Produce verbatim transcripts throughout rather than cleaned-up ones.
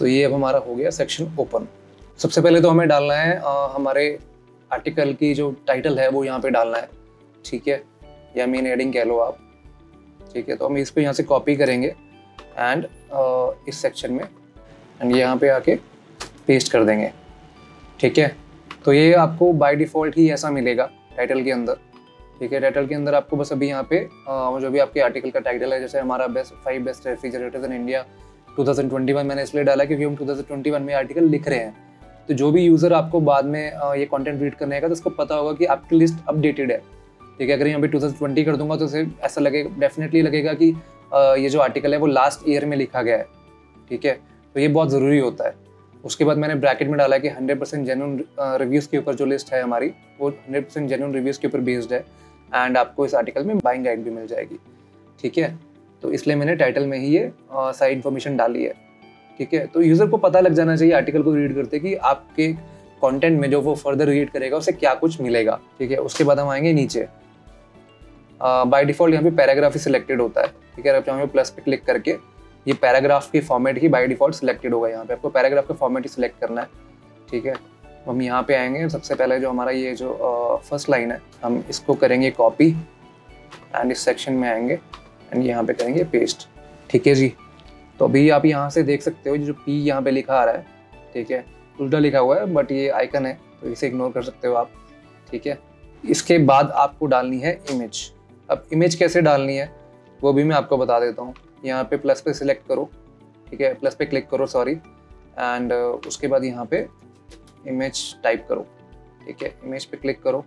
तो ये अब हमारा हो गया सेक्शन ओपन। सबसे पहले तो हमें डालना है आ, हमारे आर्टिकल की जो टाइटल है वो यहाँ पे डालना है, ठीक है, या मेन हेडिंग कह लो आप, ठीक है। तो हम इसको यहाँ से कॉपी करेंगे एंड इस सेक्शन में एंड यहाँ पे आके पेस्ट कर देंगे, ठीक है। तो ये आपको बाय डिफ़ॉल्ट ही ऐसा मिलेगा टाइटल के अंदर, ठीक है। टाइटल के अंदर आपको बस अभी यहाँ पे आ, जो भी आपके आर्टिकल का टाइटल है, जैसे हमारा best five best refrigerators in India two thousand twenty one, मैंने इसलिए डाला क्योंकि हम टू थाउजेंड ट्वेंटी वन में आर्टिकल लिख रहे हैं। तो जो भी यूज़र आपको बाद में आ, ये कंटेंट रीड करने का, तो उसको पता होगा कि आपकी लिस्ट अपडेटेड है, ठीक है। अगर यहाँ पे टू थाउजेंड ट्वेंटी कर दूंगा तो उसे ऐसा लगेगा, डेफिनेटली लगेगा कि आ, ये जो आर्टिकल है वो लास्ट ईयर में लिखा गया है, ठीक है। तो ये बहुत ज़रूरी होता है। उसके बाद मैंने ब्रैकेट में डाला कि हंड्रेड परसेंट जेन्युइन रिव्यूज़ के ऊपर जो लिस्ट है हमारी, वो हंड्रेड परसेंट जेन्युइन रिव्यूज़ के ऊपर बेस्ड है एंड आपको इस आर्टिकल में बाइंग गाइड भी मिल जाएगी, ठीक है। तो इसलिए मैंने टाइटल में ही ये सारी इन्फॉर्मेशन डाली है, ठीक है। तो यूज़र को पता लग जाना चाहिए आर्टिकल को रीड करते कि आपके कंटेंट में जो वो फर्दर रीड करेगा उसे क्या कुछ मिलेगा, ठीक है। उसके बाद हम आएंगे नीचे, बाय डिफ़ॉल्ट यहाँ पे पैराग्राफ ही सिलेक्टेड होता है, ठीक है। आप यहाँ पे प्लस पे क्लिक करके ये पैराग्राफ की फॉर्मेट ही बाय डिफ़ॉल्ट सिलेक्टेड होगा। यहाँ पे आपको पैराग्राफ का फॉर्मेट ही सिलेक्ट करना है, ठीक है। हम यहाँ पे आएंगे, सबसे पहले जो हमारा ये जो फर्स्ट लाइन है हम इसको करेंगे कॉपी एंड इस सेक्शन में आएंगे एंड यहाँ पे करेंगे पेस्ट, ठीक है जी। तो अभी आप यहाँ से देख सकते हो जो पी यहाँ पे लिखा आ रहा है, ठीक है, उल्टा लिखा हुआ है बट ये आइकन है तो इसे इग्नोर कर सकते हो आप, ठीक है। इसके बाद आपको डालनी है इमेज। अब इमेज कैसे डालनी है वो भी मैं आपको बता देता हूँ। यहाँ पे प्लस पे सिलेक्ट करो, ठीक है, प्लस पे क्लिक करो सॉरी, एंड उसके बाद यहाँ पे इमेज टाइप करो, ठीक है। इमेज पे क्लिक करो,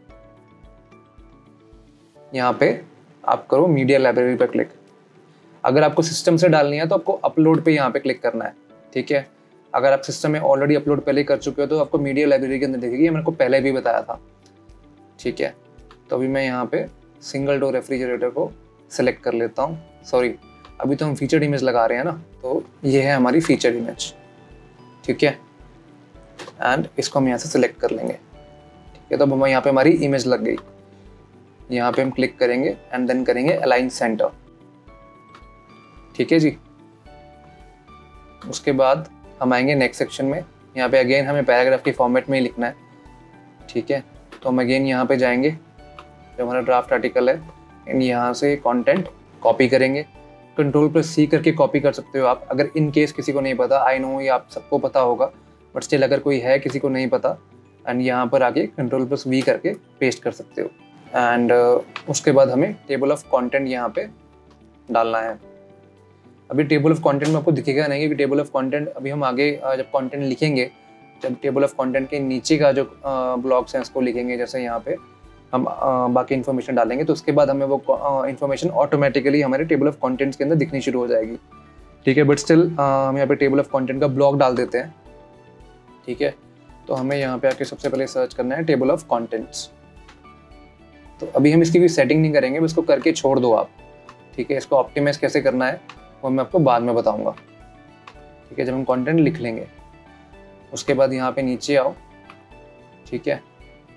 यहाँ पे आप करो मीडिया लाइब्रेरी पे क्लिक। अगर आपको सिस्टम से डालनी है तो आपको अपलोड पे यहाँ पे क्लिक करना है, ठीक है। अगर आप सिस्टम में ऑलरेडी अपलोड पहले कर चुके हो तो आपको मीडिया लाइब्रेरी के अंदर दिखेगी, मैंने को पहले भी बताया था, ठीक है। तो अभी मैं यहाँ पे सिंगल डोर रेफ्रिजरेटर को सिलेक्ट कर लेता हूँ। सॉरी, अभी तो हम फीचर्ड इमेज लगा रहे हैं ना, तो ये है हमारी फीचर्ड इमेज, ठीक है। एंड इसको हम यहाँ से सिलेक्ट कर लेंगे, ठीक है। तो अब हम यहाँ पे हमारी इमेज लग गई। यहाँ पे हम क्लिक करेंगे एंड देन करेंगे अलाइन सेंटर, ठीक है जी। उसके बाद हम आएंगे नेक्स्ट सेक्शन में। यहाँ पे अगेन हमें पैराग्राफ के फॉर्मेट में ही लिखना है, ठीक है। तो हम अगेन यहाँ पे जाएंगे, जो हमारा ड्राफ्ट आर्टिकल है, एंड यहाँ से कंटेंट कॉपी करेंगे। कंट्रोल प्लस सी करके कॉपी कर सकते हो आप, अगर इन केस किसी को नहीं पता। आई नो ये आप सबको पता होगा, बट स्टिल अगर कोई है किसी को नहीं पता, एंड यहाँ पर आके कंट्रोल प्लस वी करके पेस्ट कर सकते हो। एंड uh, उसके बाद हमें टेबल ऑफ कंटेंट यहाँ पे डालना है। अभी टेबल ऑफ कंटेंट में आपको दिखेगा नहीं, क्योंकि टेबल ऑफ कंटेंट अभी हम आगे जब कंटेंट लिखेंगे, जब टेबल ऑफ कंटेंट के नीचे का जो ब्लॉक्स हैं उसको लिखेंगे, जैसे यहाँ पे हम आ, बाकी इन्फॉर्मेशन डालेंगे, तो उसके बाद हमें वो इन्फॉर्मेशन ऑटोमेटिकली हमारे टेबल ऑफ कंटेंट्स के अंदर दिखनी शुरू हो जाएगी, ठीक है। बट स्टिल हम यहाँ पे टेबल ऑफ कंटेंट का ब्लॉक डाल देते हैं, ठीक है। तो हमें यहाँ पे आके सबसे पहले सर्च करना है टेबल ऑफ कंटेंट्स। तो अभी हम इसकी कोई सेटिंग नहीं करेंगे, इसको करके छोड़ दो आप, ठीक है। इसको ऑप्टिमाइज कैसे करना है वो मैं आपको बाद में बताऊंगा, ठीक है, जब हम कंटेंट लिख लेंगे। उसके बाद यहाँ पे नीचे आओ, ठीक है।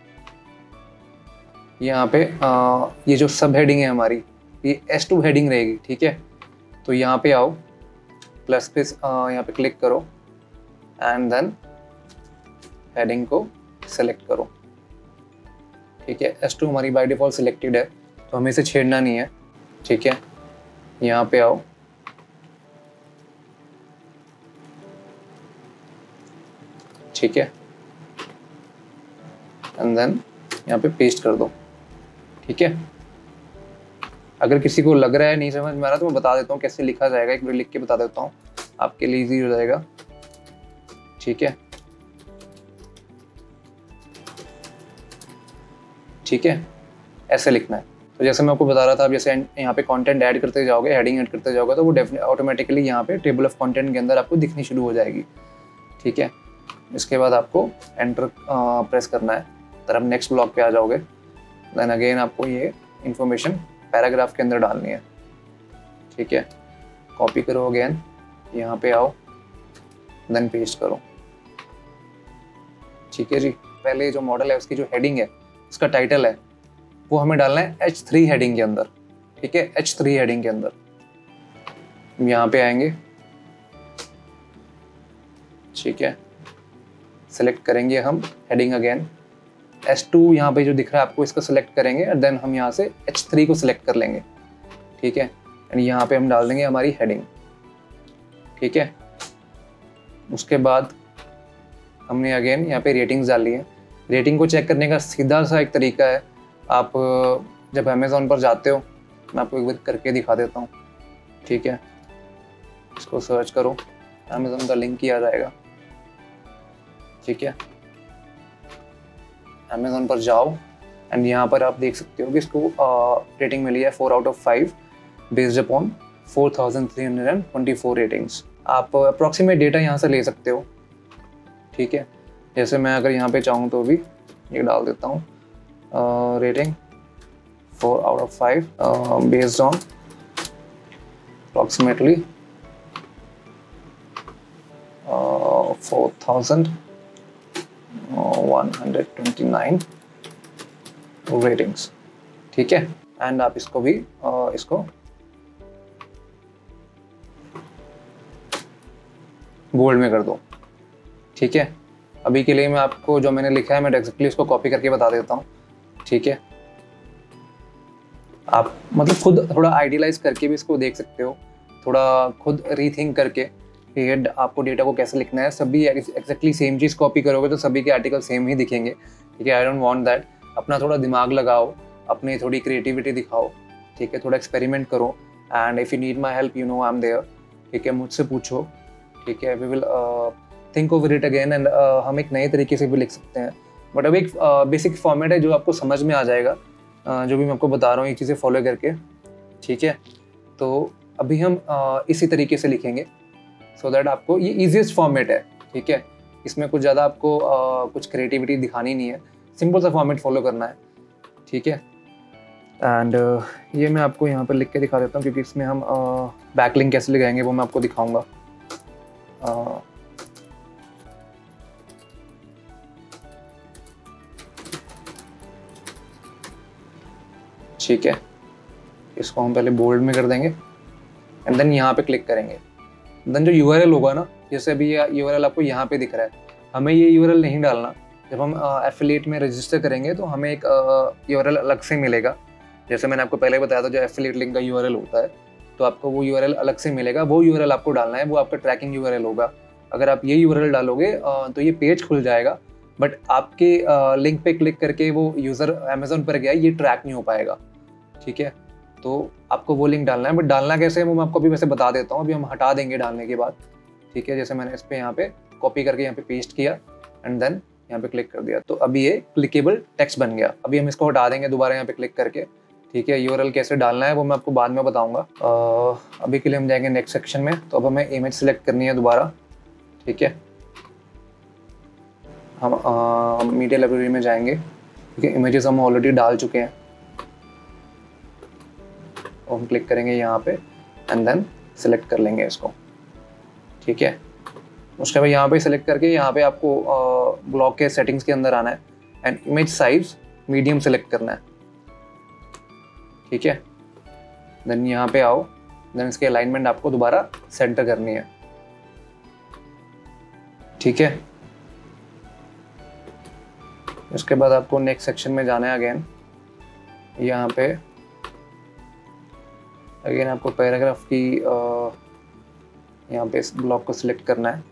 यहाँ पे आ, ये जो सब हेडिंग है हमारी, ये एस टू हेडिंग रहेगी, ठीक है। तो यहाँ पे आओ, प्लस पे यहाँ पे क्लिक करो एंड देन हेडिंग को सेलेक्ट करो, ठीक है। एस टू हमारी बाय डिफ़ॉल्ट सिलेक्टेड है, तो हमें इसे छेड़ना नहीं है, ठीक है। यहाँ पे आओ, ठीक है, एंड देन यहाँ पे पेस्ट कर दो, ठीक है। अगर किसी को लग रहा है नहीं समझ में आ रहा तो मैं बता देता हूँ कैसे लिखा जाएगा, एक बार लिख के बता देता हूँ, आपके लिए इजी हो जाएगा, ठीक है, ठीक है। ऐसे लिखना है। तो जैसे मैं आपको बता रहा था, अब जैसे यहाँ पे कंटेंट ऐड करते जाओगे, हेडिंग ऐड करते जाओगे, तो वो डेफिनेट ऑटोमेटिकली यहाँ पे टेबल ऑफ कंटेंट के अंदर आपको दिखनी शुरू हो जाएगी, ठीक है। इसके बाद आपको एंटर प्रेस करना है, तरफ नेक्स्ट ब्लॉक पे आ जाओगे। देन अगेन आपको ये इन्फॉर्मेशन पैराग्राफ के अंदर डालनी है, ठीक है। कॉपी करो अगेन, यहाँ पे आओ, देन पेस्ट करो, ठीक है जी। पहले जो मॉडल है उसकी जो हेडिंग है, उसका टाइटल है, वो हमें डालना है एच थ्री हेडिंग के अंदर, ठीक है, एच थ्री हेडिंग के अंदर। हम यहाँ पे आएंगे, ठीक है, सेलेक्ट करेंगे हम हेडिंग अगेन, एस टू यहाँ पे जो दिख रहा है आपको इसको सेलेक्ट करेंगे और देन हम यहाँ से एच थ्री को सिलेक्ट कर लेंगे, ठीक है, एंड यहाँ पे हम डाल देंगे हमारी हेडिंग, ठीक है। उसके बाद हमने अगेन यहाँ पे रेटिंग्स डाली है। रेटिंग को चेक करने का सीधा सा एक तरीका है, आप जब अमेज़ॉन पर जाते हो, मैं आपको एक बार करके दिखा देता हूँ, ठीक है। इसको सर्च करो, अमेज़ॉन का लिंक ही आ जाएगा, ठीक है। अमेज़ॉन पर जाओ एंड यहाँ पर आप देख सकते हो कि इसको रेटिंग मिली है four out of five based upon four thousand three hundred and twenty four ratings. आप अप्रॉक्सीमेट डेटा यहाँ से ले सकते हो, ठीक है। जैसे मैं अगर यहाँ पे चाहूँ तो भी ये डाल देता हूँ, rating four out of five based on approximately four thousand one hundred twenty nine ratings, ठीक है। एंड आप इसको भी uh, इसको बोल्ड में कर दो, ठीक है। अभी के लिए मैं आपको जो मैंने लिखा है मैं एग्जैक्टली उसको कॉपी करके बता देता हूँ, ठीक है। आप मतलब खुद थोड़ा आइडियलाइज करके भी इसको देख सकते हो, थोड़ा खुद रीथिंक करके कि आपको डेटा को कैसे लिखना है। सभी एग्जैक्टली सेम चीज़ कॉपी करोगे तो सभी के आर्टिकल सेम ही दिखेंगे, ठीक है। I don't want that. अपना थोड़ा दिमाग लगाओ, अपनी थोड़ी क्रिएटिविटी दिखाओ, ठीक है, थोड़ा एक्सपेरिमेंट करो। And if you need my help, you know I am there, ठीक है, मुझसे पूछो, ठीक है। We will think over it again and हम एक नए तरीके से भी लिख सकते हैं। बट अब एक बेसिक uh, फॉर्मेट है जो आपको समझ में आ जाएगा, uh, जो भी मैं आपको बता रहा हूँ ये चीज़ें फॉलो करके, ठीक है। तो अभी हम uh, इसी तरीके से लिखेंगे सो so दैट आपको ये ईजीएस्ट फॉर्मेट है, ठीक है। इसमें कुछ ज़्यादा आपको uh, कुछ क्रिएटिविटी दिखानी नहीं है, सिंपल सा फॉर्मेट फॉलो करना है, ठीक है। एंड uh, ये मैं आपको यहाँ पर लिख के दिखा देता हूँ, क्योंकि इसमें हम बैकलिंक uh, कैसे लगाएंगे वो मैं आपको दिखाऊंगा। uh, ठीक है, इसको हम पहले बोल्ड में कर देंगे एंड देन यहाँ पे क्लिक करेंगे। देन जो यूआरएल होगा ना, जैसे अभी ये यूआरएल आपको यहाँ पे दिख रहा है, हमें ये यूआरएल नहीं डालना। जब हम एफिलिएट में रजिस्टर करेंगे तो हमें एक यूआरएल अलग से मिलेगा। जैसे मैंने आपको पहले बताया था, जो एफिलिएट लिंक का यूआरएल होता है, तो आपको वो यूआरएल अलग से मिलेगा। वो यूआरएल आपको डालना है, वो आपका ट्रैकिंग यूआरएल होगा। अगर आप ये यूआरएल डालोगे तो ये पेज खुल जाएगा, बट आपके लिंक पे क्लिक करके वो यूज़र अमेज़ॉन पर गया, ये ट्रैक नहीं हो पाएगा, ठीक है। तो आपको वो लिंक डालना है, बट डालना कैसे है वो मैं आपको अभी वैसे बता देता हूँ। अभी हम हटा देंगे डालने के बाद, ठीक है। जैसे मैंने इस पर यहाँ पे कॉपी करके यहाँ पे पेस्ट किया एंड देन यहाँ पे क्लिक कर दिया, तो अभी ये क्लिकेबल टेक्स्ट बन गया। अभी हम इसको हटा देंगे दोबारा यहाँ पे क्लिक करके, ठीक है। यूआरएल कैसे डालना है वो मैं आपको बाद में बताऊँगा। अभी के लिए हम जाएंगे नेक्स्ट सेक्शन में। तो अब हमें इमेज सेलेक्ट करनी है दोबारा, ठीक है। हम मीडिया लाइब्रेरी में जाएंगे, ठीक है। इमेजेस हम ऑलरेडी डाल चुके हैं, हम क्लिक करेंगे यहाँ पे एंड देन सेलेक्ट कर लेंगे इसको, ठीक है। उसके बाद यहाँ पे सेलेक्ट करके यहाँ पे आपको ब्लॉक के सेटिंग्स के अंदर आना है and image size medium select करना है, ठीक है। देन यहाँ पे आओ, देन इसके अलाइनमेंट आपको दोबारा सेंटर करनी है, ठीक है। उसके बाद आपको नेक्स्ट सेक्शन में जाना है अगेन। यहाँ पे अगेन आपको पैराग्राफ की यहाँ पे इस ब्लॉक को सिलेक्ट करना है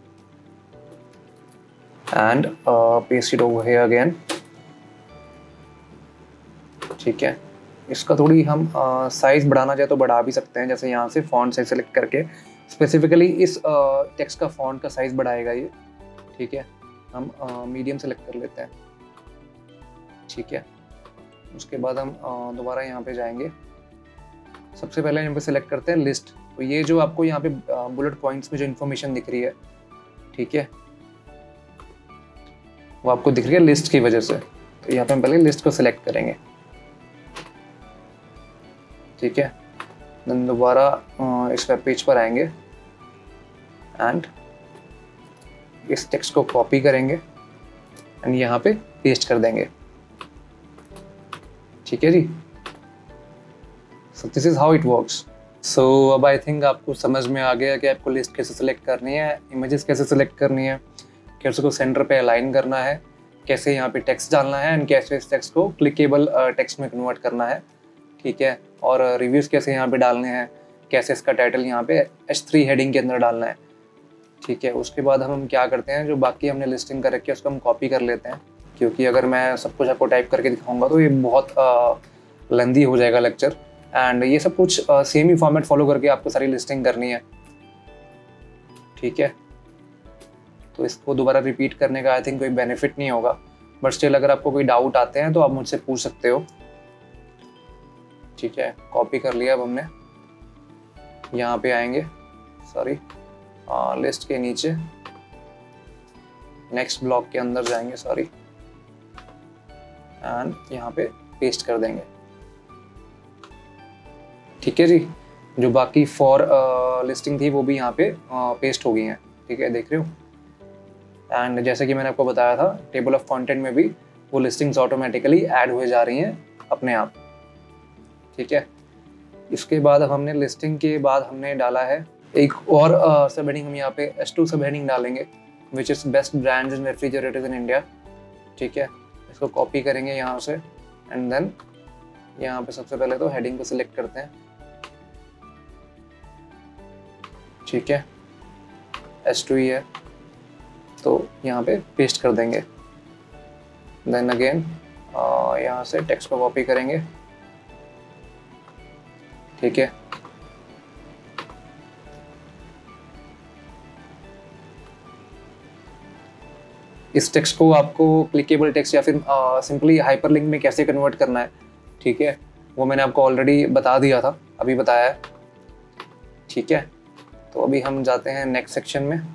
and paste it over here again, ठीक है। इसका थोड़ी हम साइज बढ़ाना चाहे तो बढ़ा भी सकते हैं। जैसे यहाँ से फॉन्ट साइज सेलेक्ट करके स्पेसिफिकली इस टेक्स्ट का फॉन्ट का साइज बढ़ाएगा ये, ठीक है। हम मीडियम सेलेक्ट कर लेते हैं, ठीक है। उसके बाद हम दोबारा यहाँ पे जाएंगे। सबसे पहले यहाँ पे सेलेक्ट करते हैं लिस्ट। तो ये जो आपको यहाँ पे बुलेट पॉइंट्स में जो इन्फॉर्मेशन दिख रही है, ठीक है, वो आपको दिख रही है लिस्ट की वजह से। तो यहाँ पे हम पहले लिस्ट को सिलेक्ट करेंगे, ठीक है। देन दोबारा इस वेब पेज पर आएंगे एंड इस टेक्स्ट को कॉपी करेंगे एंड यहाँ पे पेस्ट कर देंगे, ठीक है जी। So this is how it works. So so, अब आई थिंक आपको समझ में आ गया कि आपको लिस्ट कैसे सिलेक्ट करनी है, इमेजेस कैसे सिलेक्ट करनी है, कैसे उसको सेंटर पे अलाइन करना है, कैसे यहाँ पे टेक्स्ट डालना है एंड कैसे इस टेक्स्ट को क्लिकेबल टेक्स्ट में कन्वर्ट करना है, ठीक है। और रिव्यूज़ कैसे यहाँ पे डालने हैं, कैसे इसका टाइटल यहाँ पे एच थ्री हेडिंग के अंदर डालना है, ठीक है। उसके बाद हम हम क्या करते हैं, जो बाकी हमने लिस्टिंग कर रखी है उसको हम कॉपी कर लेते हैं, क्योंकि अगर मैं सब कुछ आपको टाइप करके दिखाऊंगा तो ये बहुत लेंदी हो जाएगा लेक्चर। एंड ये सब कुछ सेम ही फॉर्मेट फॉलो करके आपको सारी लिस्टिंग करनी है, ठीक है। तो इसको दोबारा रिपीट करने का आई थिंक कोई बेनिफिट नहीं होगा, बट स्टिल अगर आपको कोई डाउट आते हैं तो आप मुझसे पूछ सकते हो, ठीक है। कॉपी कर लिया। अब हमने यहाँ पे आएंगे, सॉरी लिस्ट के नीचे नेक्स्ट ब्लॉक के अंदर जाएंगे, सॉरी, एंड यहाँ पे पेस्ट कर देंगे, ठीक है जी। जो बाकी फॉर लिस्टिंग थी वो भी यहाँ पे पेस्ट हो गई हैं, ठीक है, देख रहे हो। एंड जैसे कि मैंने आपको बताया था, टेबल ऑफ कंटेंट में भी वो लिस्टिंग्स ऑटोमेटिकली ऐड हुए जा रही हैं अपने आप, ठीक है। इसके बाद अब हमने लिस्टिंग के बाद हमने डाला है एक और सब हेडिंग, हम यहाँ पे एस टू सब हेडिंग डालेंगे, which is best brands in refrigerators in India, ठीक है। इसको कॉपी करेंगे यहाँ से एंड देन यहाँ पे सबसे पहले तो हेडिंग को सिलेक्ट करते हैं, ठीक है, एस टू ही है तो यहाँ पे पेस्ट कर देंगे। देन अगेन यहाँ से टेक्स्ट को कॉपी करेंगे, ठीक है। इस टेक्स्ट को आपको क्लिकेबल टेक्स्ट या फिर सिंपली हाइपरलिंक में कैसे कन्वर्ट करना है, ठीक है, वो मैंने आपको ऑलरेडी बता दिया था, अभी बताया है, ठीक है। तो अभी हम जाते हैं नेक्स्ट सेक्शन में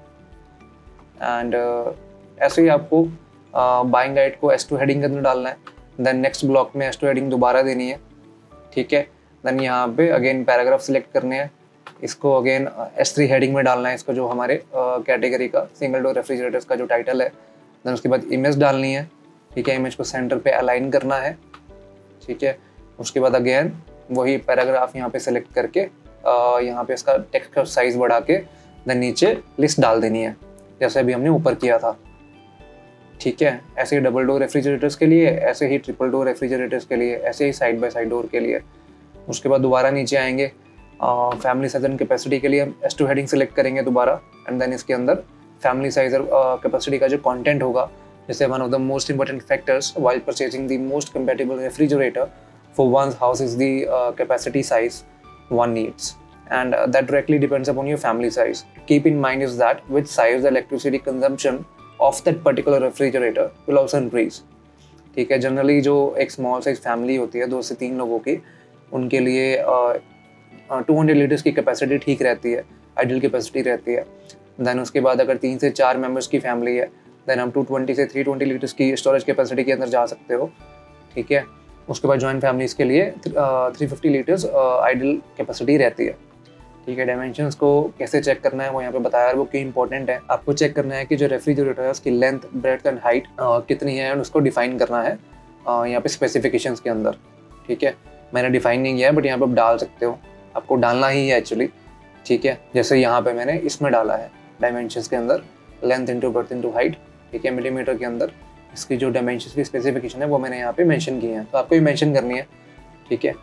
एंड uh, ऐसे ही आपको बाइंग गाइड को एस टू हेडिंग के अंदर डालना है, देन नेक्स्ट ब्लॉक में एस टू हेडिंग दोबारा देनी है, ठीक है। देन यहाँ पे अगेन पैराग्राफ सिलेक्ट करने हैं, इसको अगेन एस थ्री हेडिंग में डालना है, इसको जो हमारे कैटेगरी uh, का सिंगल डोर रेफ्रिजरेटर्स का जो टाइटल है। देन उसके बाद इमेज डालनी है, ठीक है, इमेज को सेंटर पे अलाइन करना है, ठीक है। उसके बाद अगेन वही पैराग्राफ यहाँ पे सिलेक्ट करके uh, यहाँ पे इसका टेक्स्ट का साइज बढ़ा के देन नीचे लिस्ट डाल देनी है, जैसे अभी हमने ऊपर किया था, ठीक है। ऐसे ही डबल डोर रेफ्रिजरेटर्स के लिए, ऐसे ही ट्रिपल डोर रेफ्रिजरेटर्स के लिए, ऐसे ही साइड बाय साइड डोर के लिए। उसके बाद दोबारा नीचे आएंगे, फैमिली साइज एंड कैपेसिटी के लिए हम एस टू हेडिंग सेलेक्ट करेंगे दोबारा एंड देन इसके अंदर फैमिली साइज और कैपेसिटी का जो कंटेंट होगा, जैसे one of the most important factors while purchasing the most compatible refrigerator for one's house is the capacity size one needs and uh, that directly depends upon your family size. Keep in mind is that with size the electricity consumption of that particular refrigerator will also increase, ठीक है। Generally जो एक small size family होती है, दो से तीन लोगों की, उनके लिए टू हंड्रेड लीटर्स की कैपेसिटी ठीक रहती है, आइडियल कैपेसिटी रहती है। देन उसके बाद अगर तीन से चार मेंबर्स की फैमिली है, देन हम टू ट्वेंटी से थ्री ट्वेंटी लीटर्स की स्टोरेज कैपेसिटी के अंदर जा सकते हो, ठीक है। उसके बाद जॉइंट फैमिलीज़ के लिए three fifty litres ideal capacity रहती है, ठीक है। डायमेंशंस को कैसे चेक करना है वो यहाँ पे बताया है, वो क्यों इंपॉर्टेंट है। आपको चेक करना है कि जो रेफ्रिजरेटर है उसकी लेंथ, ब्रेड्थ एंड हाइट कितनी है और उसको डिफाइन करना है uh, यहाँ पे स्पेसिफिकेशंस के अंदर, ठीक है। मैंने डिफाइन नहीं किया है बट यहाँ पे आप डाल सकते हो, आपको डालना ही है एक्चुअली, ठीक है। जैसे यहाँ पे मैंने इसमें डाला है डायमेंशंस के अंदर length into breadth into height, ठीक है, मिलीमीटर के अंदर इसकी जो डायमेंशंस की स्पेसिफिकेशन है वो मैंने यहाँ पे मेंशन की है, तो आपको ये मेंशन करनी है, ठीक है।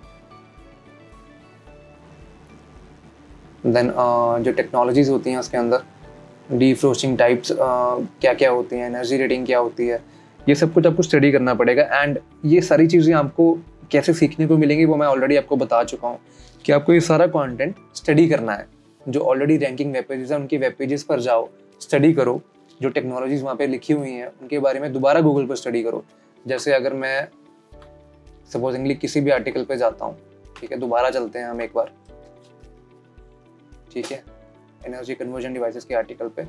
देन uh, जो टेक्नोलॉजीज़ होती हैं उसके अंदर डीफ्रोस्टिंग टाइप्स uh, क्या क्या होती हैं, एनर्जी रेटिंग क्या होती है, ये सब कुछ आपको स्टडी करना पड़ेगा। एंड ये सारी चीज़ें आपको कैसे सीखने को मिलेंगी वो मैं ऑलरेडी आपको बता चुका हूँ कि आपको ये सारा कंटेंट स्टडी करना है। जो ऑलरेडी रैंकिंग वेब पेजेस हैं उनकी वेब पेजेस पर जाओ, स्टडी करो, जो टेक्नोलॉजीज़ वहाँ पे लिखी हुई हैं उनके बारे में दोबारा गूगल पर स्टडी करो। जैसे अगर मैं सपोजिंगली किसी भी आर्टिकल पे जाता हूँ, ठीक है, दोबारा चलते हैं हम एक बार, ठीक है, एनर्जी कन्वर्जन डिवाइसेस के आर्टिकल पे,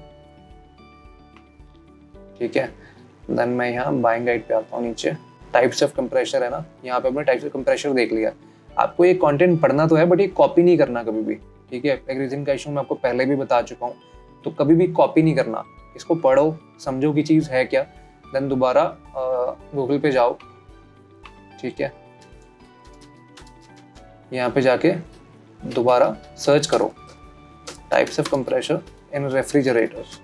ठीक है। देन मैं यहाँ बाइंग गाइड पे आता हूँ, नीचे टाइप्स ऑफ कंप्रेशर है ना, यहाँ पे अपने टाइप्स ऑफ कंप्रेशर देख लिया। आपको ये कंटेंट पढ़ना तो है बट ये कॉपी नहीं करना कभी भी, ठीक है। एक रीजन का इशू मैं आपको पहले भी बता चुका हूँ, तो कभी भी कॉपी नहीं करना, इसको पढ़ो, समझो कि चीज़ है क्या, देन दोबारा गूगल पे जाओ, ठीक है। यहाँ पे जाके दोबारा सर्च करो types of compressor in refrigerators.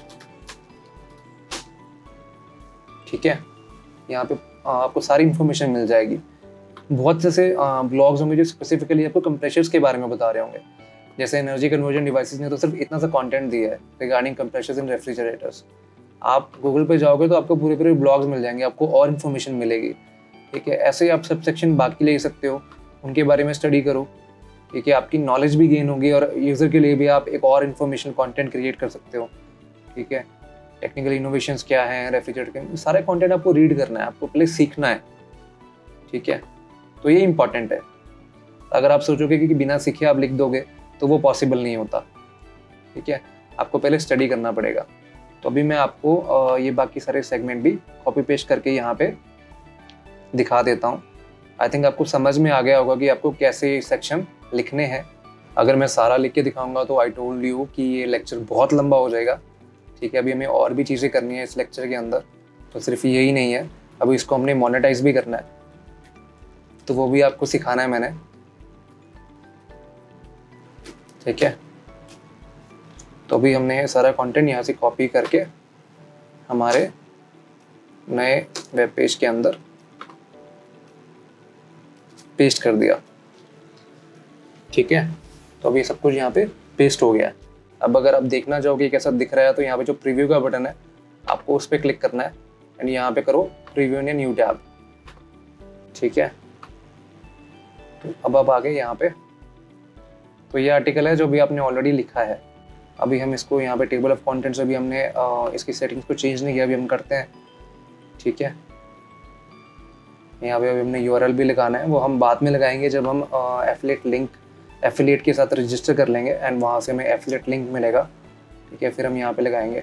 ठीक है, यहाँ पे आपको सारी इंफॉर्मेशन मिल जाएगी। बहुत से ऐसे ब्लॉग्स होंगे जो स्पेसिफिकली आपको कंप्रेसर्स के बारे में बता रहे होंगे, जैसे एनर्जी कन्वर्जन डिवाइसेस ने तो सिर्फ इतना सा कंटेंट दिया है रिगार्डिंग कंप्रेसर्स इन रेफ्रिजरेटर्स। आप गूगल पे जाओगे तो आपको पूरे पूरे ब्लॉग्स मिल जाएंगे, आपको और इन्फॉर्मेशन मिलेगी। ठीक है, ऐसे ही आप सब सेक्शन बाकी ले सकते हो, उनके बारे में स्टडी करो। ठीक है, आपकी नॉलेज भी गेन होगी और यूज़र के लिए भी आप एक और इन्फॉर्मेशन कंटेंट क्रिएट कर सकते हो। ठीक है, टेक्निकल इनोवेशंस क्या हैं रेफ्रिजरेटर के, सारे कंटेंट आपको रीड करना है, आपको पहले सीखना है। ठीक है, तो ये इंपॉर्टेंट है। अगर आप सोचोगे कि बिना सीखे आप लिख दोगे तो वो पॉसिबल नहीं होता। ठीक है, आपको पहले स्टडी करना पड़ेगा। तो अभी मैं आपको ये बाकी सारे सेगमेंट भी कॉपी पेस्ट करके यहाँ पे दिखा देता हूँ। आई थिंक आपको समझ में आ गया होगा कि आपको कैसे सेक्शन लिखने हैं। अगर मैं सारा लिख के दिखाऊंगा तो आई टोल्ड यू कि ये लेक्चर बहुत लंबा हो जाएगा। ठीक है, अभी हमें और भी चीज़ें करनी है इस लेक्चर के अंदर, तो सिर्फ यही नहीं है, अभी इसको हमने मोनेटाइज भी करना है, तो वो भी आपको सिखाना है मैंने। ठीक है, तो अभी हमने सारा कंटेंट यहाँ से कॉपी करके हमारे नए वेब पेज के अंदर पेस्ट कर दिया। ठीक है, तो अभी सब कुछ यहाँ पे पेस्ट हो गया है। अब अगर आप देखना चाहोगे कैसा दिख रहा है तो यहाँ पे जो प्रीव्यू का बटन है आपको उस पर क्लिक करना है एंड यहाँ पे करो प्रीव्यू इन न्यू टैब। ठीक है, तो अब आप आ गए यहाँ पे। तो ये आर्टिकल है जो भी आपने ऑलरेडी लिखा है। अभी हम इसको यहाँ पे टेबल ऑफ कंटेंट्स, अभी हमने आ, इसकी सेटिंग्स को चेंज नहीं किया, अभी हम करते हैं। ठीक है, यहाँ पे अभी हमने यूआरएल भी लगाना है, वो हम बाद में लगाएंगे जब हम एफिलिएट लिंक एफिलिएट के साथ रजिस्टर कर लेंगे एंड वहाँ से हमें एफिलिएट लिंक मिलेगा। ठीक है, फिर हम यहाँ पे लगाएंगे।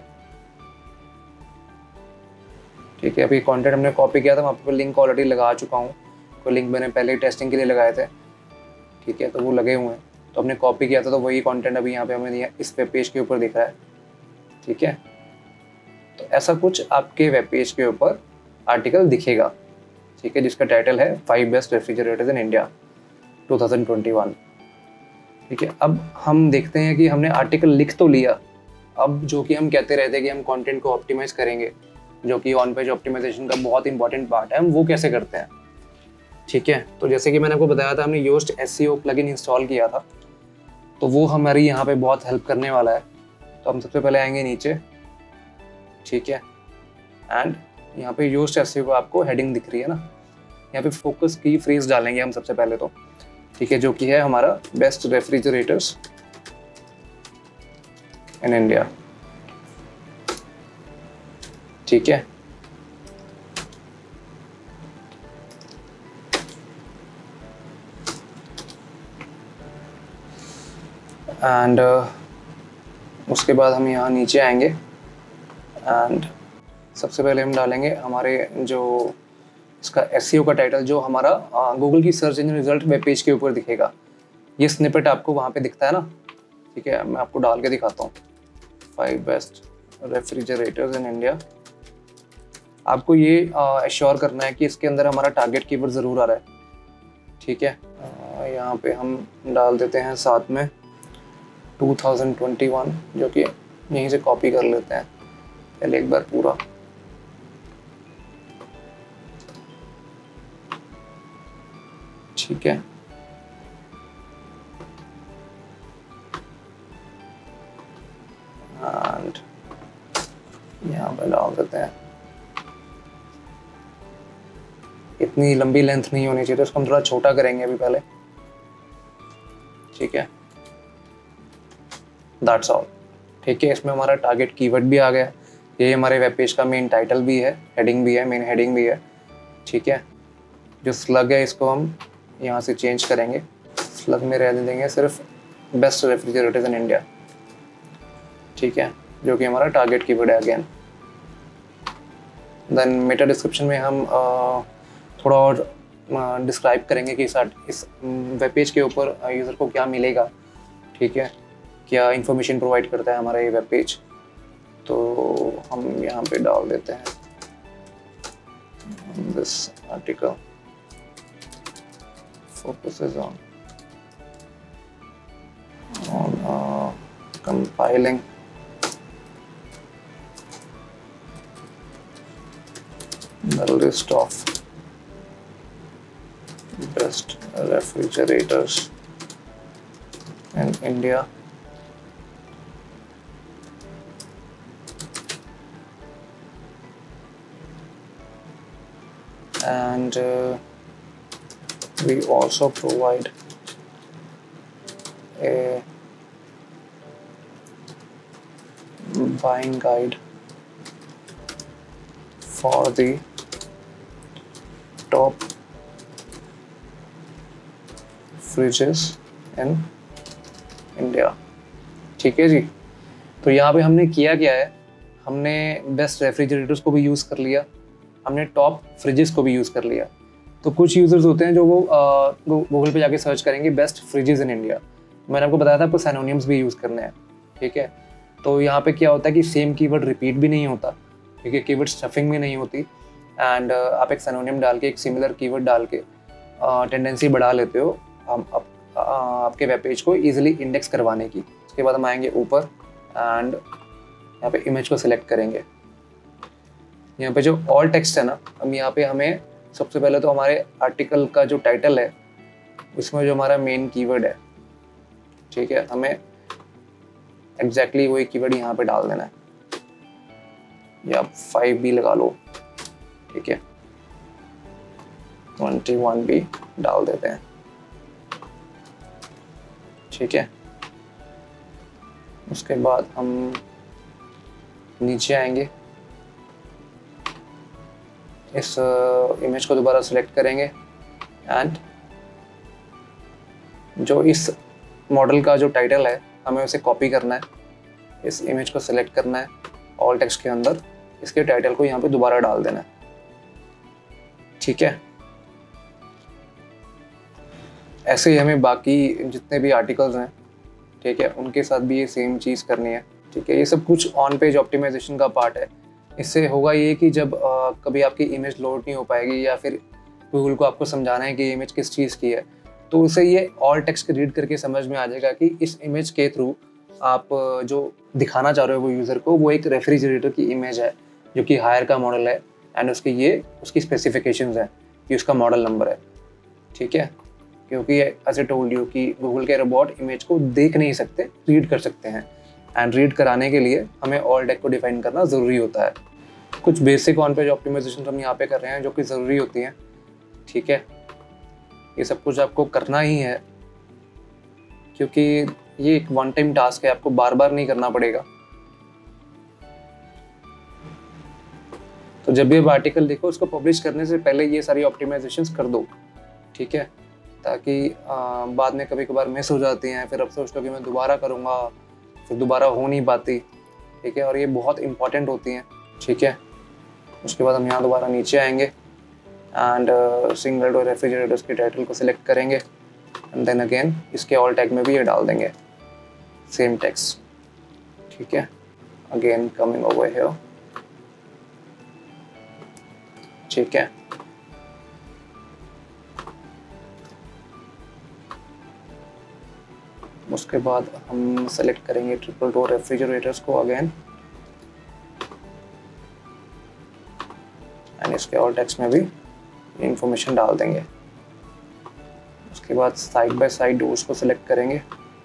ठीक है, अभी कंटेंट हमने कॉपी किया था, वहाँ पे लिंक ऑलरेडी लगा चुका हूँ। कोई लिंक मैंने पहले ही टेस्टिंग के लिए लगाए थे। ठीक है, तो वो लगे हुए हैं, तो हमने कॉपी किया था, तो वही कंटेंट अभी यहाँ पे हमें इस वेब पेज के ऊपर दिख रहा है। ठीक है, तो ऐसा कुछ आपके वेब पेज के ऊपर आर्टिकल दिखेगा। ठीक है, जिसका टाइटल है five best refrigerators in India two thousand twenty one. ठीक है, अब हम देखते हैं कि हमने आर्टिकल लिख तो लिया, अब जो कि हम कहते रहते हैं कि हम कंटेंट को ऑप्टिमाइज करेंगे, जो कि ऑन पेज ऑप्टिमाइजेशन का बहुत इंपॉर्टेंट पार्ट है, हम वो कैसे करते हैं। ठीक है, तो जैसे कि मैंने आपको बताया था, हमने योस्ट एसईओ प्लगइन इंस्टॉल किया था, तो वो हमारी यहाँ पे बहुत हेल्प करने वाला है। तो हम सबसे पहले आएंगे नीचे। ठीक है, एंड यहाँ पे योस्ट एसईओ को आपको हेडिंग दिख रही है ना, यहाँ पे फोकस की फ्रेज डालेंगे हम सबसे पहले तो। ठीक है, जो कि है हमारा बेस्ट रेफ्रिजरेटर्स इन इंडिया। ठीक है, एंड uh, उसके बाद हम यहाँ नीचे आएंगे एंड सबसे पहले हम डालेंगे हमारे जो इसका एसईओ का टाइटल, जो हमारा गूगल की search engine result web page के ऊपर दिखेगा। ये स्निपेट आपको वहाँ पे दिखता है ना। ठीक है, मैं आपको डाल के दिखाता हूँ, five best refrigerators in India. आपको ये एश्योर करना है कि इसके अंदर हमारा टारगेट कीवर्ड ज़रूर आ रहा है। ठीक है, यहाँ पे हम डाल देते हैं साथ में टू थाउजेंड ट्वेंटी वन, जो कि यहीं से कॉपी कर लेते हैं पहले एक बार पूरा। ठीक है, एंड यहाँ पे डाल देते हैं। इतनी लंबी लेंथ नहीं होनी चाहिए, तो इसको हम थोड़ा छोटा करेंगे अभी पहले। ठीक है, दैट्स ऑल। ठीक है, इसमें हमारा टारगेट कीवर्ड भी आ गया, ये हमारे वेब पेज का मेन टाइटल भी है, हेडिंग भी है, मेन हेडिंग भी है। ठीक है, जो स्लग है इसको हम यहाँ से चेंज करेंगे, स्लग में रहने देंगे सिर्फ बेस्ट रेफ्रिजरेटर्स इन इंडिया। ठीक है, जो कि हमारा टारगेट कीवर्ड है अगेन। देन मेटा डिस्क्रिप्शन में हम आ, थोड़ा और डिस्क्राइब करेंगे कि इस वेब पेज के ऊपर यूज़र को क्या मिलेगा। ठीक है, क्या इंफॉर्मेशन प्रोवाइड करता है हमारा ये वेब पेज, तो हम यहाँ पे डाल देते हैं this article focuses on compiling the list of best refrigerators in India and uh, we also provide a buying guide for the top fridges in India। ठीक है जी। तो यहाँ पे हमने किया क्या है, हमने बेस्ट रेफ्रिजरेटर्स को भी यूज़ कर लिया, हमने टॉप फ्रिजेस को भी यूज़ कर लिया। तो कुछ यूज़र्स होते हैं जो वो गूगल पे जाके सर्च करेंगे बेस्ट फ्रिजेस इन इंडिया। मैंने आपको बताया था आपको सिनोनिम्स भी यूज़ करने हैं, ठीक है। तो यहाँ पे क्या होता है कि सेम कीवर्ड रिपीट भी नहीं होता, ठीक है, कीवर्ड स्टफिंग भी नहीं होती एंड uh, आप एक सिनोनिम डाल के एक सिमिलर कीवर्ड डाल के टेंडेंसी uh, बढ़ा लेते हो हम आप, uh, आपके वेब पेज को इजीली इंडेक्स करवाने की। उसके बाद हम आएंगे ऊपर एंड यहाँ पे इमेज को सिलेक्ट करेंगे। यहाँ पे जो ऑल टेक्स्ट है ना, हम यहाँ पे हमें सबसे पहले तो हमारे आर्टिकल का जो टाइटल है उसमें जो हमारा मेन कीवर्ड है, ठीक है, हमें एग्जैक्टली वही कीवर्ड यहाँ पे डाल देना है, या फाइव बी लगा लो, ठीक है, ट्वेंटी वन बी डाल देते हैं, ठीक है। उसके बाद हम नीचे आएंगे, इस इमेज को दोबारा सिलेक्ट करेंगे एंड जो इस मॉडल का जो टाइटल है हमें उसे कॉपी करना है, इस इमेज को सिलेक्ट करना है, ऑल टेक्स्ट के अंदर इसके टाइटल को यहाँ पे दोबारा डाल देना है, ठीक है। ऐसे ही हमें बाकी जितने भी आर्टिकल्स हैं, ठीक है, उनके साथ भी ये सेम चीज़ करनी है, ठीक है। ये सब कुछ ऑन पेज ऑप्टिमाइजेशन का पार्ट है। इससे होगा ये कि जब आ, कभी आपकी इमेज लोड नहीं हो पाएगी या फिर गूगल को आपको समझाना है कि इमेज किस चीज़ की है, तो उसे ये ऑल टेक्स्ट रीड करके समझ में आ जाएगा कि इस इमेज के थ्रू आप जो दिखाना चाह रहे हो वो यूज़र को वो एक रेफ्रिजरेटर की इमेज है जो कि हायर का मॉडल है एंड उसके ये उसकी स्पेसिफिकेशंस हैं, ये उसका मॉडल नंबर है, ठीक है। क्योंकि एज ए टोल्ड यू कि गूगल के रोबोट इमेज को देख नहीं सकते, रीड कर सकते हैं एंड रीड कराने के लिए हमें ऑल टेक्स्ट को डिफाइन करना ज़रूरी होता है। कुछ बेसिक ऑन पेज ऑप्टिमाइजेशन हम यहाँ पे कर रहे हैं जो कि ज़रूरी होती हैं, ठीक है। ये सब कुछ आपको करना ही है क्योंकि ये एक वन टाइम टास्क है, आपको बार बार नहीं करना पड़ेगा। तो जब भी आप आर्टिकल देखो उसको पब्लिश करने से पहले ये सारी ऑप्टिमाइजेशंस कर दो, ठीक है, ताकि आ, बाद में कभी कभार मिस हो जाती हैं, फिर अब सोचते हो कि मैं दोबारा करूँगा, फिर दोबारा हो नहीं पाती, ठीक है, और ये बहुत इंपॉर्टेंट होती हैं, ठीक है। उसके बाद हम यहाँ दोबारा नीचे आएंगे एंड सिंगल डोर रेफ्रिजरेटर्स के टाइटल को सिलेक्ट करेंगे एंड देन अगेन इसके ऑल टैग में भी ये डाल देंगे सेम टेक्स्ट, ठीक है। अगेन कमिंग ओवर हियर, ठीक है। उसके बाद हम सेलेक्ट करेंगे ट्रिपल डोर रेफ्रिजरेटर्स को अगेन एंड इसके ऑल टेक्स्ट में भी इंफॉर्मेशन डाल देंगे। उसके बाद साइड बाय साइड डोर्स को सिलेक्ट करेंगे।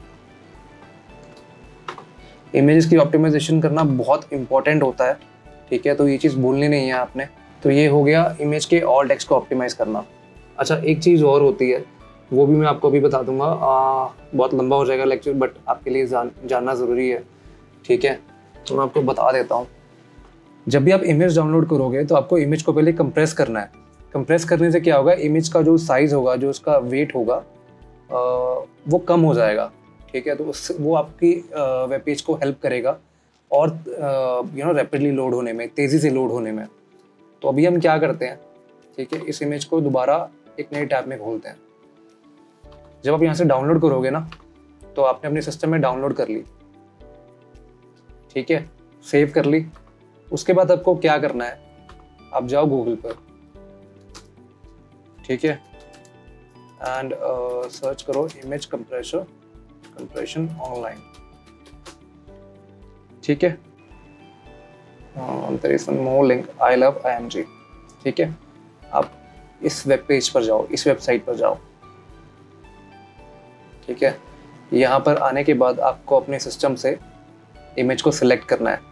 इमेजेस की ऑप्टिमाइजेशन करना बहुत इंपॉर्टेंट होता है, ठीक है, तो ये चीज़ भूलनी नहीं है आपने। तो ये हो गया इमेज के ऑल टेक्स्ट को ऑप्टिमाइज करना। अच्छा, एक चीज़ और होती है, वो भी मैं आपको अभी बता दूंगा, आ, बहुत लंबा हो जाएगा लेक्चर बट आपके लिए जान जानना ज़रूरी है, ठीक है, तो मैं आपको बता देता हूँ। जब भी आप इमेज डाउनलोड करोगे तो आपको इमेज को पहले कंप्रेस करना है। कंप्रेस करने से क्या होगा, इमेज का जो साइज़ होगा, जो उसका वेट होगा, आ, वो कम हो जाएगा, ठीक है। तो उस वो आपकी वेब पेज को हेल्प करेगा और यू नो रैपिडली लोड होने में, तेज़ी से लोड होने में। तो अभी हम क्या करते हैं, ठीक है, इस इमेज को दोबारा एक नई टैब में खोलते हैं। जब आप यहाँ से डाउनलोड करोगे ना, तो आपने अपने सिस्टम में डाउनलोड कर ली, ठीक है, सेव कर ली। उसके बाद आपको क्या करना है, आप जाओ गूगल पर, ठीक है, एंड सर्च करो इमेज कंप्रेसर कंप्रेशन ऑनलाइन, ठीक है, there is one more link, I love I M G. ठीक है, आप इस वेब पेज पर जाओ, इस वेबसाइट पर जाओ। ठीक है, यहाँ पर आने के बाद आपको अपने सिस्टम से इमेज को सिलेक्ट करना है।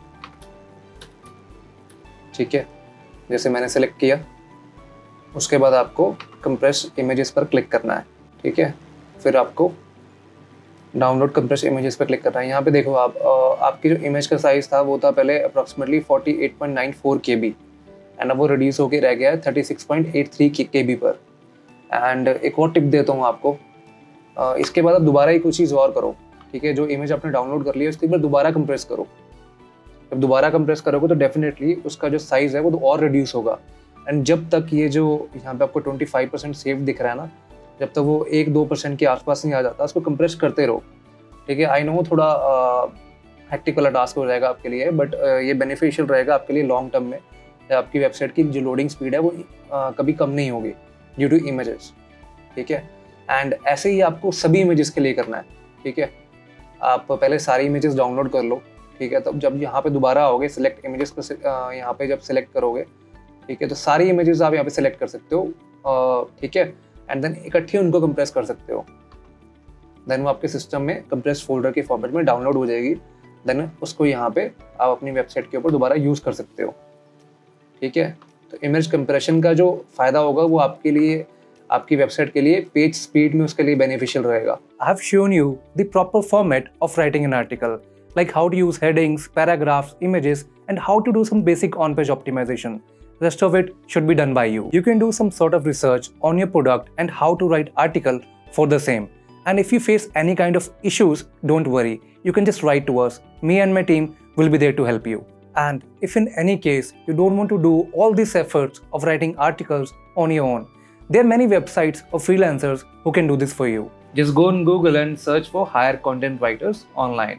ठीक है, जैसे मैंने सेलेक्ट किया, उसके बाद आपको कंप्रेस इमेजेस पर क्लिक करना है। ठीक है, फिर आपको डाउनलोड कंप्रेस इमेजेस पर क्लिक करना है। यहाँ पे देखो आप, आपकी जो इमेज का साइज़ था वो था पहले approximately forty eight point nine four K B and अब वो रिड्यूस होकर रह गया है thirty six point eight three K B पर। एंड एक और टिप देता हूँ आपको, इसके बाद आप दोबारा ही कुछ चीज़ और करो। ठीक है, जो इमेज आपने डाउनलोड कर ली है उसके बाद दोबारा कंप्रेस करो। जब दोबारा कंप्रेस करोगे तो डेफिनेटली उसका जो साइज़ है वो तो और रिड्यूस होगा। एंड जब तक ये जो यहाँ पे आपको ट्वेंटी फाइव परसेंट सेव दिख रहा है ना, जब तक वो एक दो परसेंट के आसपास नहीं आ जाता, उसको कंप्रेस करते रहो। ठीक है, आई नो थोड़ा हेक्टिक वाला टास्क हो जाएगा आपके लिए, बट ये बेनिफिशियल रहेगा आपके लिए लॉन्ग टर्म में। आपकी वेबसाइट की जो लोडिंग स्पीड है वो uh, कभी कम नहीं होगी ड्यू टू इमेजेस। ठीक है, एंड ऐसे ही आपको सभी इमेजेस के लिए करना है। ठीक है, आप पहले सारी इमेजेस डाउनलोड कर लो। ठीक है, तब जब यहाँ पे दोबारा आओगे सिलेक्ट इमेजेस को, यहाँ पे जब सिलेक्ट करोगे, ठीक है, तो सारी इमेजेस आप यहाँ पे सिलेक्ट कर सकते हो। ठीक है, एंड देन इकट्ठी उनको कंप्रेस कर सकते हो। देन वो आपके सिस्टम में कंप्रेस फोल्डर के फॉर्मेट में डाउनलोड हो जाएगी। देन उसको यहाँ पे आप अपनी वेबसाइट के ऊपर दोबारा यूज़ कर सकते हो। ठीक है, तो इमेज कंप्रेशन का जो फ़ायदा होगा वो आपके लिए, आपकी वेबसाइट के लिए पेज स्पीड में उसके लिए बेनिफिशियल रहेगा। I have shown you the proper format of writing an article, like how to use headings, paragraphs, images, and how to do some basic on-page optimization. Rest of it should be done by you. You can do some sort of research on your product and how to write article for the same. And if you face any kind of issues, don't worry. You can just write to us. Me and my team will be there to help you. And if in any case you don't want to do all these efforts of writing articles on your own, there are many websites or freelancers who can do this for you. Just go on Google and search for hire content writers online.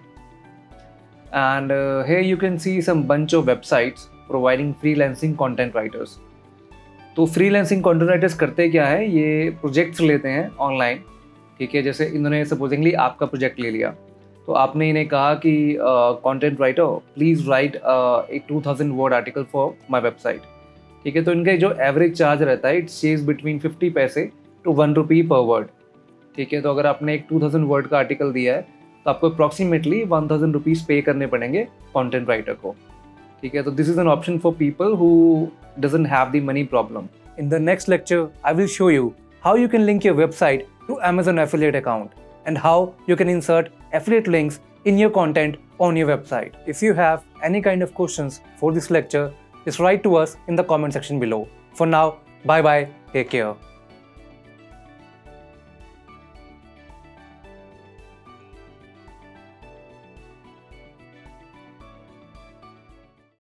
And uh, here you can see some bunch of websites providing freelancing content writers. तो freelancing content writers करते क्या है, ये projects लेते हैं online. ठीक है, जैसे इन्होंने सपोजिंगली आपका प्रोजेक्ट ले लिया, तो आपने इन्हें कहा कि content writer please write a two thousand word article for my website. ठीक है, तो इनका जो एवरेज चार्ज रहता है it says between fifty paise to one rupee per word. ठीक है, तो अगर आपने एक टू थाउजेंड वर्ड का आर्टिकल दिया है तो आपको अप्रॉक्सीमेटली वन थाउजेंड रुपीज़ पे करने पड़ेंगे कंटेंट राइटर को। ठीक है, तो this is an option for people who doesn't have the money problem. In the next lecture I will show you how you can link your website to Amazon affiliate account and how you can insert affiliate links in your content on your website. If you have any kind of questions for this lecture, just write to us in the comment section below. For now, bye bye, take care.